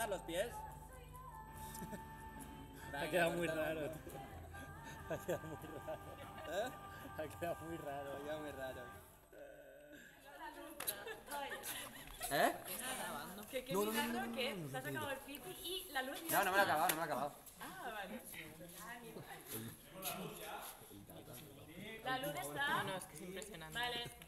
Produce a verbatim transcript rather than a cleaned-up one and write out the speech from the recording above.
bajar los pies? Ha quedado muy raro, tío. Ha quedado muy raro. ¿Eh? Ha quedado muy raro. Ha quedado muy raro. ¿Eh? Que qué No, no, no, milagro no, no, que no, no, se ha no, sacado no. el pico y la luz... No, no me lo he acabado, no me lo he acabado. Ah, vale. La luz está... No, no, es que es impresionante. Vale.